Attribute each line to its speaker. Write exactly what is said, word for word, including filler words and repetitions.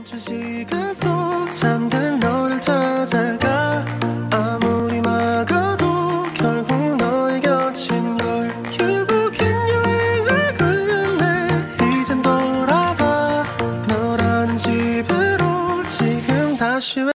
Speaker 1: 멈춘 시간 속 잠든 너를 찾아가 아무리 막아도 결국 너의 곁인 걸 결국엔 여행을 끝냈네 이젠 돌아가 너라는 집으로 지금 다시